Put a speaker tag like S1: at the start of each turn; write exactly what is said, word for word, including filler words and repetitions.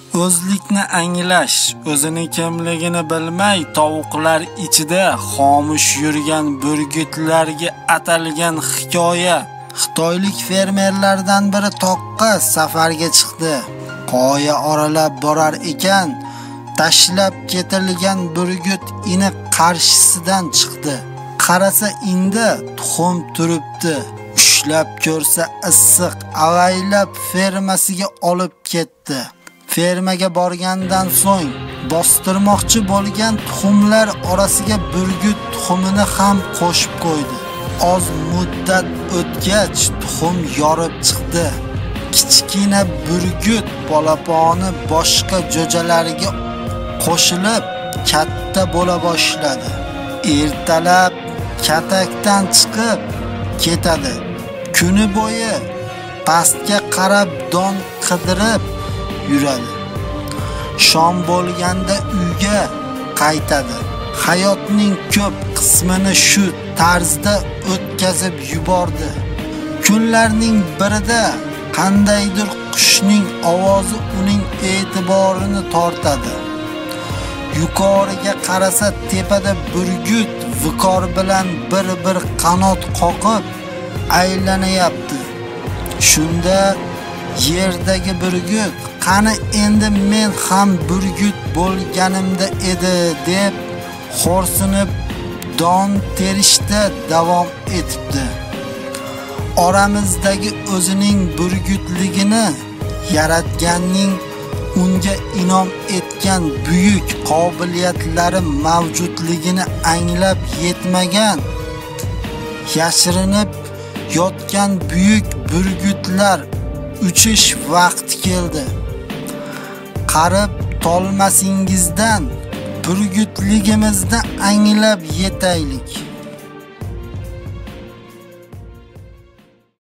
S1: O'zlikni anglash, o'zini kimligini bilmay tovuqlar ichida xomush yurgan burgutlarga atalgan hikoya. Xitoylik fermerlardan biri toqqa safarga chiqdi. Qoya oralab borar ekan, tashlab ketilgan burgut ini qarshisidan chiqdi. Qarasa indi tuxum turibdi. Ushlab ko'rsa issiq, avaylab fermasiga olib ketdi. Fermaga borgandan so'ng bostirmoqchi bo'lgan tuxumlar orasiga burgut tuxumini ham qo'shib qo'ydi. Oz muddat o'tgach tuxum yorib chiqdi. Kichkina burgut polaponi boshqa jo'jalariga qo'shilib katta bo'la boshladi. Ertalab katakdan chiqib ketadi. Kuni bo'yi pastga qarab don qidirib yuradi. Shom bo'lganda uyga qaytadi. Hayotning ko'p qismini shu tarzda o'tkazib yubordi. Kunlarning birida qandaydir qushning ovozi uning e'tiborini tortadi. Yuqoriga qarasa tepada burgut viqor bilan bir-bir qanot qoqib aylanayapti. Shunda yerdagi burgut qani endi men ham burgut bo'lganimda edi deb xo'rsinib don terishda davom etibdi. Oramizdagi o'zining burgutligini yaratganning unga inom etgan buyuk qobiliyatlari mavjudligini anglab yetmagan, yashirinib yotgan buyuk burgutlar uchish vaqti keldi. Qarib tolmasingizdan burgutligimizni anglab yetaylik.